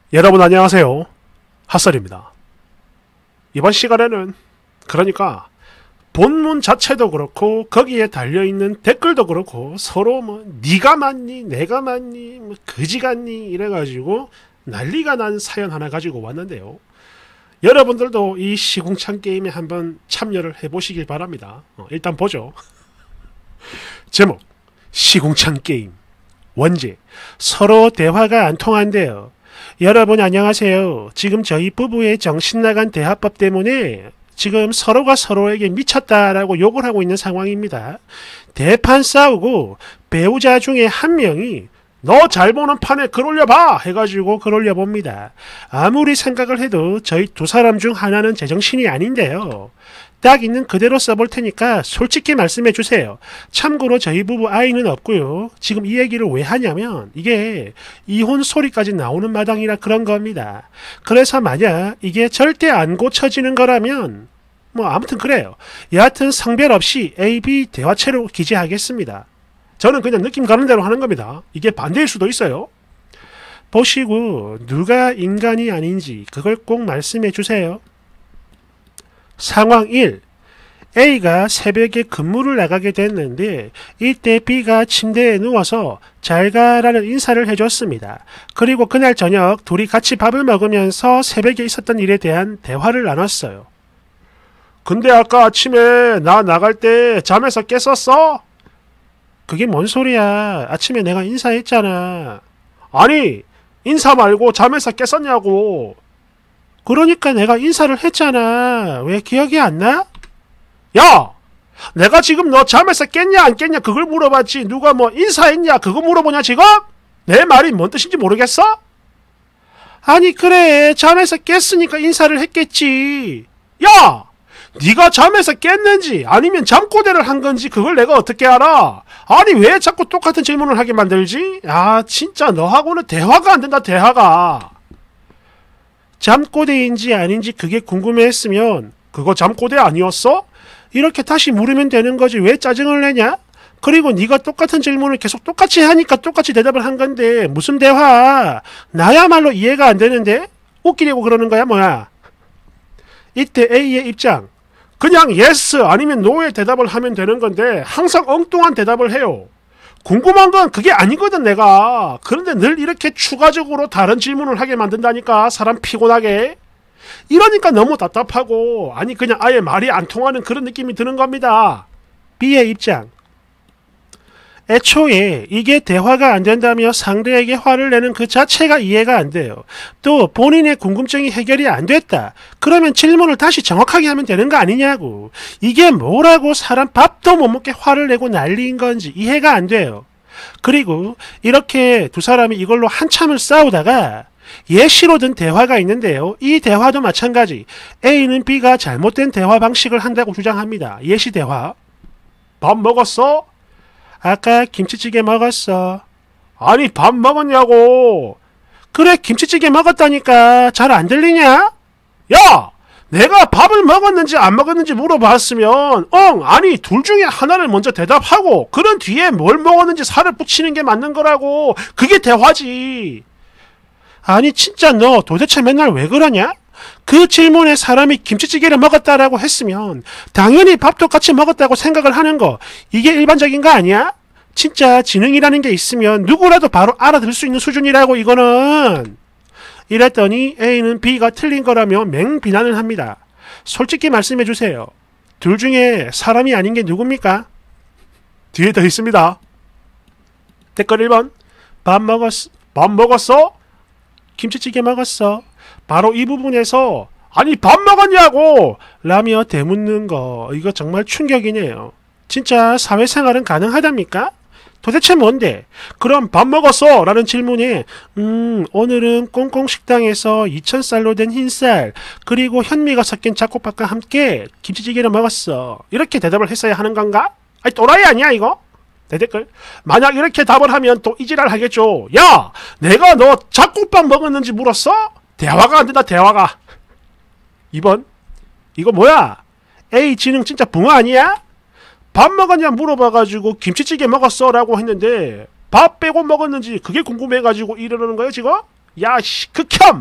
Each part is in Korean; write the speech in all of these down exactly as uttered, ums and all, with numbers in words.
여러분 안녕하세요. 핫설입니다. 이번 시간에는 그러니까 본문 자체도 그렇고 거기에 달려있는 댓글도 그렇고 서로 뭐 네가 맞니 내가 맞니 뭐 그지 같니 이래가지고 난리가 난 사연 하나 가지고 왔는데요. 여러분들도 이 시궁창 게임에 한번 참여를 해보시길 바랍니다. 어, 일단 보죠. 제목 시궁창 게임 원제 서로 대화가 안 통한대요. 여러분 안녕하세요. 지금 저희 부부의 정신나간 대화법 때문에 지금 서로가 서로에게 미쳤다라고 욕을 하고 있는 상황입니다. 대판 싸우고 배우자 중에 한 명이 너 잘 보는 판에 글 올려봐 해가지고 글 올려봅니다. 아무리 생각을 해도 저희 두 사람 중 하나는 제정신이 아닌데요. 딱 있는 그대로 써볼 테니까 솔직히 말씀해 주세요. 참고로 저희 부부 아이는 없고요. 지금 이 얘기를 왜 하냐면 이게 이혼 소리까지 나오는 마당이라 그런 겁니다. 그래서 만약 이게 절대 안 고쳐지는 거라면 뭐 아무튼 그래요. 여하튼 성별 없이 A, B 대화체로 기재하겠습니다. 저는 그냥 느낌 가는 대로 하는 겁니다. 이게 반대일 수도 있어요. 보시고 누가 인간이 아닌지 그걸 꼭 말씀해 주세요. 상황 일. A가 새벽에 근무를 나가게 됐는데 이때 B가 침대에 누워서 잘가라는 인사를 해줬습니다. 그리고 그날 저녁 둘이 같이 밥을 먹으면서 새벽에 있었던 일에 대한 대화를 나눴어요. 근데 아까 아침에 나 나갈 때 잠에서 깼었어? 그게 뭔 소리야. 아침에 내가 인사했잖아. 아니 인사 말고 잠에서 깼었냐고. 그러니까 내가 인사를 했잖아. 왜 기억이 안 나? 야! 내가 지금 너 잠에서 깼냐 안 깼냐 그걸 물어봤지 누가 뭐 인사했냐 그거 물어보냐 지금? 내 말이 뭔 뜻인지 모르겠어? 아니 그래 잠에서 깼으니까 인사를 했겠지. 야! 네가 잠에서 깼는지 아니면 잠꼬대를 한 건지 그걸 내가 어떻게 알아? 아니 왜 자꾸 똑같은 질문을 하게 만들지? 아 진짜 너하고는 대화가 안 된다 대화가. 잠꼬대인지 아닌지 그게 궁금해했으면 그거 잠꼬대 아니었어? 이렇게 다시 물으면 되는 거지 왜 짜증을 내냐? 그리고 네가 똑같은 질문을 계속 똑같이 하니까 똑같이 대답을 한 건데 무슨 대화? 나야말로 이해가 안 되는데? 웃기려고 그러는 거야 뭐야? 이때 A의 입장. 그냥 yes 아니면 no의 대답을 하면 되는 건데 항상 엉뚱한 대답을 해요. 궁금한 건 그게 아니거든 내가. 그런데 늘 이렇게 추가적으로 다른 질문을 하게 만든다니까 사람 피곤하게. 이러니까 너무 답답하고 아니 그냥 아예 말이 안 통하는 그런 느낌이 드는 겁니다. B의 입장. 애초에 이게 대화가 안 된다며 상대에게 화를 내는 그 자체가 이해가 안 돼요. 또 본인의 궁금증이 해결이 안 됐다. 그러면 질문을 다시 정확하게 하면 되는 거 아니냐고. 이게 뭐라고 사람 밥도 못 먹게 화를 내고 난리인 건지 이해가 안 돼요. 그리고 이렇게 두 사람이 이걸로 한참을 싸우다가 예시로 든 대화가 있는데요. 이 대화도 마찬가지. A는 B가 잘못된 대화 방식을 한다고 주장합니다. 예시 대화. 밥 먹었어? 아까 김치찌개 먹었어. 아니 밥 먹었냐고. 그래 김치찌개 먹었다니까. 잘 안 들리냐? 야! 내가 밥을 먹었는지 안 먹었는지 물어봤으면 응 아니 둘 중에 하나를 먼저 대답하고 그런 뒤에 뭘 먹었는지 살을 붙이는 게 맞는 거라고. 그게 대화지. 아니 진짜 너 도대체 맨날 왜 그러냐? 그 질문에 사람이 김치찌개를 먹었다라고 했으면 당연히 밥도 같이 먹었다고 생각을 하는 거 이게 일반적인 거 아니야? 진짜 지능이라는 게 있으면 누구라도 바로 알아들을 수 있는 수준이라고 이거는. 이랬더니 A는 B가 틀린 거라며 맹비난을 합니다. 솔직히 말씀해 주세요. 둘 중에 사람이 아닌 게 누굽니까? 뒤에 더 있습니다. 댓글 일 번. 밥 먹었어? 밥 먹었어? 김치찌개 먹었어. 바로 이 부분에서 아니 밥 먹었냐고 라며 되묻는 거 이거 정말 충격이네요. 진짜 사회생활은 가능하답니까? 도대체 뭔데? 그럼 밥 먹었어? 라는 질문에 음 오늘은 꽁꽁식당에서 이천 쌀로 된 흰쌀 그리고 현미가 섞인 잡곡밥과 함께 김치찌개를 먹었어. 이렇게 대답을 했어야 하는 건가? 아니 또라이 아니야 이거? 대댓글. 만약 이렇게 답을 하면 또 이지랄 하겠죠. 야! 내가 너 잡곡밥 먹었는지 물었어? 대화가 안 된다 대화가. 이 번. 이거 뭐야? A 지능 진짜 붕어 아니야? 밥 먹었냐 물어봐가지고 김치찌개 먹었어 라고 했는데 밥 빼고 먹었는지 그게 궁금해가지고 이러는 거예요 지금? 야씨 극혐.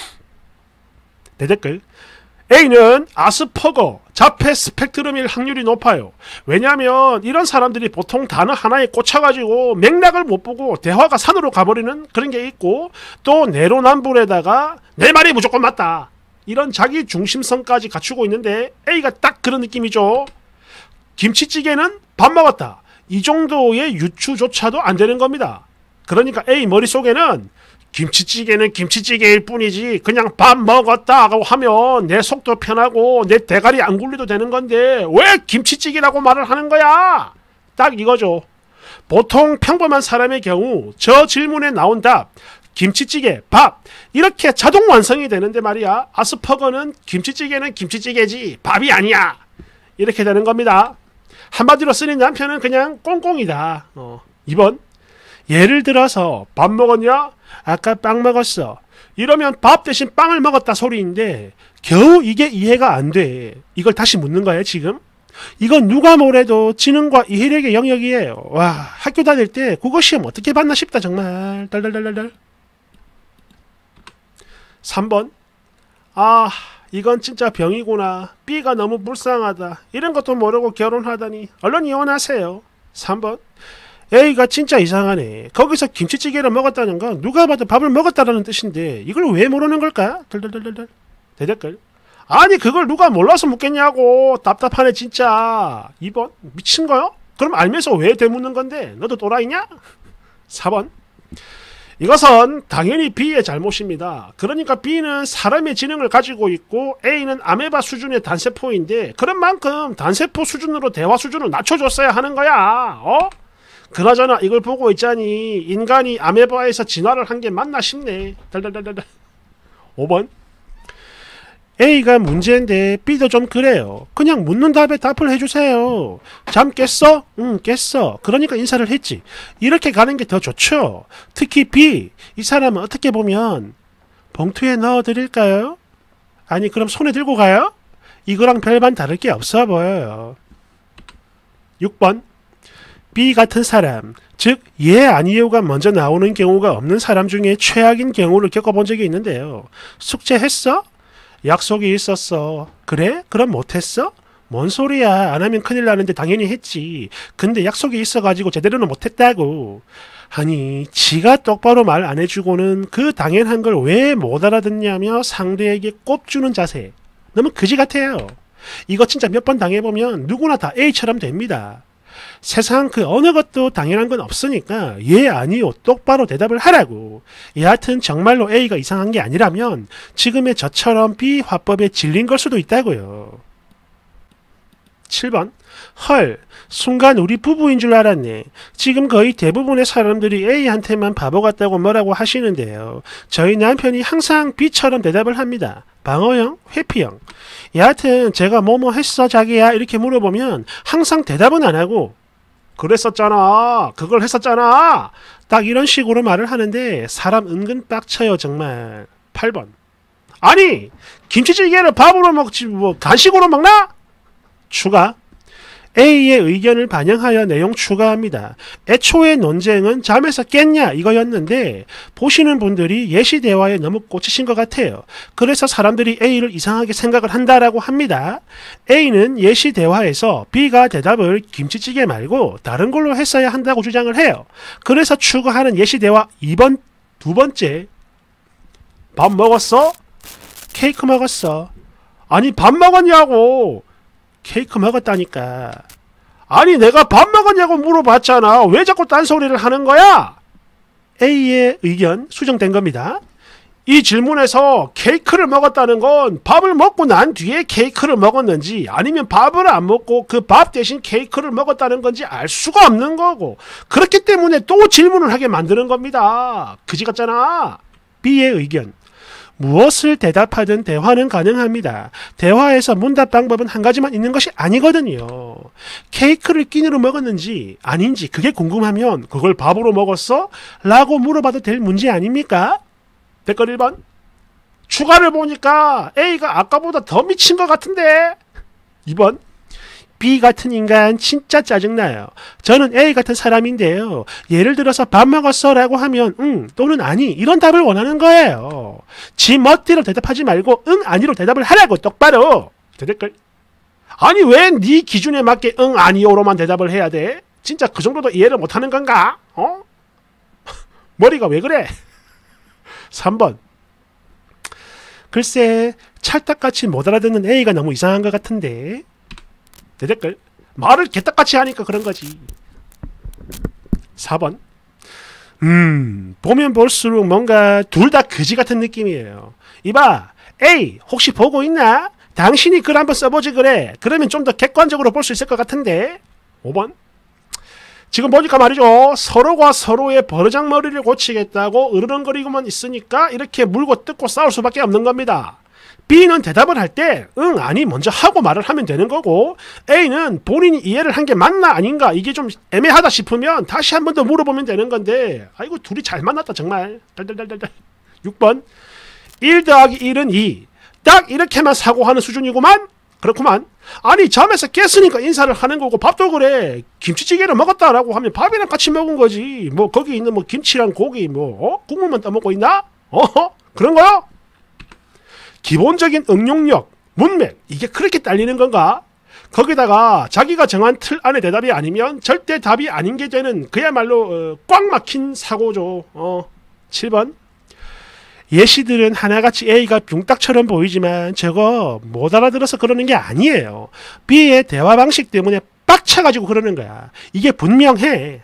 대댓글. A는 아스퍼거, 자폐 스펙트럼일 확률이 높아요. 왜냐하면 이런 사람들이 보통 단어 하나에 꽂혀가지고 맥락을 못 보고 대화가 산으로 가버리는 그런 게 있고, 또 내로남불에다가 내 말이 무조건 맞다, 이런 자기 중심성까지 갖추고 있는데 A가 딱 그런 느낌이죠. 김치찌개는 밥 먹었다, 이 정도의 유추조차도 안 되는 겁니다. 그러니까 A 머릿속에는 김치찌개는 김치찌개일 뿐이지 그냥 밥 먹었다고 하면 내 속도 편하고 내 대가리 안 굴려도 되는 건데 왜 김치찌개라고 말을 하는 거야? 딱 이거죠. 보통 평범한 사람의 경우 저 질문에 나온 답 김치찌개, 밥 이렇게 자동 완성이 되는데 말이야, 아스퍼거는 김치찌개는 김치찌개지 밥이 아니야, 이렇게 되는 겁니다. 한마디로 쓰는 남편은 그냥 꽁꽁이다. 어. 이 번. 예를 들어서 밥 먹었냐? 아까 빵 먹었어. 이러면 밥 대신 빵을 먹었다 소리인데 겨우 이게 이해가 안 돼. 이걸 다시 묻는 거예요 지금. 이건 누가 뭐래도 지능과 이해력의 영역이에요. 와, 학교 다닐 때 국어 시험 어떻게 봤나 싶다 정말. 달달달달달. 삼 번. 아, 이건 진짜 병이구나. B가 너무 불쌍하다. 이런 것도 모르고 결혼하다니. 얼른 이혼하세요. 삼 번. A가 진짜 이상하네. 거기서 김치찌개를 먹었다는 건 누가 봐도 밥을 먹었다라는 뜻인데 이걸 왜 모르는 걸까? 덜덜덜덜. 대댓글. 아니 그걸 누가 몰라서 묻겠냐고. 답답하네 진짜. 이 번. 미친 거요? 그럼 알면서 왜 되묻는 건데? 너도 또라이냐? 사 번. 이것은 당연히 B의 잘못입니다. 그러니까 B는 사람의 지능을 가지고 있고 A는 아메바 수준의 단세포인데 그런 만큼 단세포 수준으로 대화 수준을 낮춰줬어야 하는 거야. 어? 그나저나 이걸 보고 있자니 인간이 아메바에서 진화를 한 게 맞나 싶네. 달달달달달. 오 번. A가 문제인데 B도 좀 그래요. 그냥 묻는 답에 답을 해주세요. 잠 깼어? 응 깼어. 그러니까 인사를 했지. 이렇게 가는 게 더 좋죠. 특히 B, 이 사람은 어떻게 보면 봉투에 넣어드릴까요? 아니 그럼 손에 들고 가요? 이거랑 별반 다를 게 없어 보여요. 육 번. B 같은 사람, 즉 예 아니요가 먼저 나오는 경우가 없는 사람 중에 최악인 경우를 겪어본 적이 있는데요. 숙제했어? 약속이 있었어. 그래? 그럼 못했어? 뭔 소리야. 안 하면 큰일 나는데 당연히 했지. 근데 약속이 있어가지고 제대로는 못했다고. 아니 지가 똑바로 말 안 해주고는 그 당연한 걸 왜 못 알아듣냐며 상대에게 꼽주는 자세. 너무 그지 같아요. 이거 진짜 몇 번 당해보면 누구나 다 A처럼 됩니다. 세상 그 어느 것도 당연한 건 없으니까 예 아니요 똑바로 대답을 하라고. 여하튼 정말로 A가 이상한 게 아니라면 지금의 저처럼 B 화법에 질린 걸 수도 있다고요. 칠 번. 헐, 순간 우리 부부인 줄 알았네. 지금 거의 대부분의 사람들이 A한테만 바보 같다고 뭐라고 하시는데요. 저희 남편이 항상 B처럼 대답을 합니다. 방어형, 회피형. 여하튼 제가 뭐뭐 했어 자기야 이렇게 물어보면 항상 대답은 안 하고 그랬었잖아, 그걸 했었잖아, 딱 이런 식으로 말을 하는데 사람 은근 빡쳐요 정말. 팔 번. 아니 김치찌개를 밥으로 먹지 뭐 간식으로 먹나? 추가. A의 의견을 반영하여 내용 추가합니다. 애초에 논쟁은 잠에서 깼냐 이거였는데 보시는 분들이 예시 대화에 너무 꽂히신 것 같아요. 그래서 사람들이 A를 이상하게 생각을 한다라고 합니다. A는 예시 대화에서 B가 대답을 김치찌개 말고 다른 걸로 했어야 한다고 주장을 해요. 그래서 추가하는 예시 대화 이 번 두 번째. 밥 먹었어? 케이크 먹었어. 아니 밥 먹었냐고. 케이크 먹었다니까. 아니 내가 밥 먹었냐고 물어봤잖아. 왜 자꾸 딴소리를 하는 거야? A의 의견 수정된 겁니다. 이 질문에서 케이크를 먹었다는 건 밥을 먹고 난 뒤에 케이크를 먹었는지 아니면 밥을 안 먹고 그 밥 대신 케이크를 먹었다는 건지 알 수가 없는 거고, 그렇기 때문에 또 질문을 하게 만드는 겁니다. 그지 같잖아. B의 의견. 무엇을 대답하든 대화는 가능합니다. 대화에서 문답 방법은 한 가지만 있는 것이 아니거든요. 케이크를 끼니로 먹었는지 아닌지 그게 궁금하면 그걸 밥으로 먹었어? 라고 물어봐도 될 문제 아닙니까? 댓글 일 번. 추가를 보니까 A가 아까보다 더 미친 것 같은데. 이 번. B 같은 인간 진짜 짜증나요. 저는 A 같은 사람인데요. 예를 들어서 밥 먹었어 라고 하면 응 또는 아니 이런 답을 원하는 거예요. 지 멋대로 대답하지 말고 응 아니로 대답을 하라고 똑바로. 대댓글. 아니 왜 네 기준에 맞게 응 아니요로만 대답을 해야 돼? 진짜 그 정도도 이해를 못하는 건가? 어? 머리가 왜 그래? 삼 번. 글쎄 찰떡같이 못 알아듣는 A가 너무 이상한 것 같은데. 대댓글. 말을 개떡같이 하니까 그런 거지. 사 번. 음 보면 볼수록 뭔가 둘 다 거지 같은 느낌이에요. 이봐 A 혹시 보고 있나? 당신이 글 한번 써보지 그래. 그러면 좀 더 객관적으로 볼 수 있을 것 같은데. 오 번. 지금 보니까 말이죠. 서로가 서로의 버르장머리를 고치겠다고 으르렁거리고만 있으니까 이렇게 물고 뜯고 싸울 수밖에 없는 겁니다. B는 대답을 할 때 응 아니 먼저 하고 말을 하면 되는 거고 A는 본인이 이해를 한 게 맞나 아닌가 이게 좀 애매하다 싶으면 다시 한 번 더 물어보면 되는 건데 아이고 둘이 잘 만났다 정말. 달달달달달. 육 번. 일 더하기 일은 이. 딱 이렇게만 사고하는 수준이구만. 그렇구만. 아니 잠에서 깼으니까 인사를 하는 거고 밥도 그래. 김치찌개를 먹었다라고 하면 밥이랑 같이 먹은 거지. 뭐 거기 있는 뭐 김치랑 고기 뭐 어? 국물만 떠먹고 있나? 어? 그런 거야? 기본적인 응용력, 문맥 이게 그렇게 딸리는 건가? 거기다가 자기가 정한 틀 안에 대답이 아니면 절대 답이 아닌 게 되는 그야말로 어, 꽉 막힌 사고죠. 어. 칠 번. 예시들은 하나같이 A가 뿅딱처럼 보이지만 저거 못 알아들어서 그러는 게 아니에요. B의 대화 방식 때문에 빡쳐가지고 그러는 거야. 이게 분명해.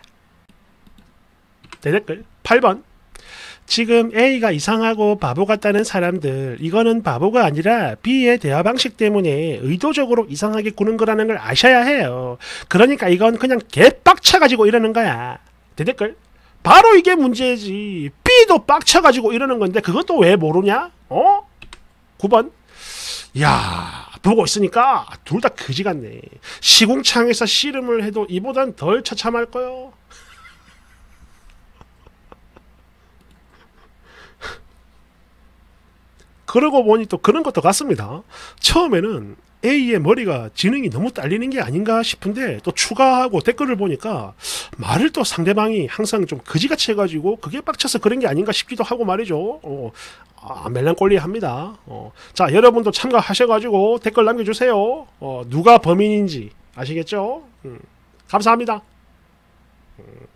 대댓글. 팔 번. 지금 A가 이상하고 바보 같다는 사람들 이거는 바보가 아니라 B의 대화 방식 때문에 의도적으로 이상하게 구는 거라는 걸 아셔야 해요. 그러니까 이건 그냥 개빡쳐가지고 이러는 거야. 대댓글. 바로 이게 문제지. B도 빡쳐가지고 이러는 건데 그것도 왜 모르냐? 어? 구 번. 야 보고 있으니까 둘 다 그지 같네. 시궁창에서 씨름을 해도 이보단 덜 처참할 거요. 그러고 보니 또 그런 것도 같습니다. 처음에는 A의 머리가 지능이 너무 딸리는 게 아닌가 싶은데 또 추가하고 댓글을 보니까 말을 또 상대방이 항상 좀 거지같이 해가지고 그게 빡쳐서 그런 게 아닌가 싶기도 하고 말이죠. 어, 아, 멜랑꼴리합니다. 어, 자 여러분도 참가하셔가지고 댓글 남겨주세요. 어, 누가 범인인지 아시겠죠? 음, 감사합니다. 음.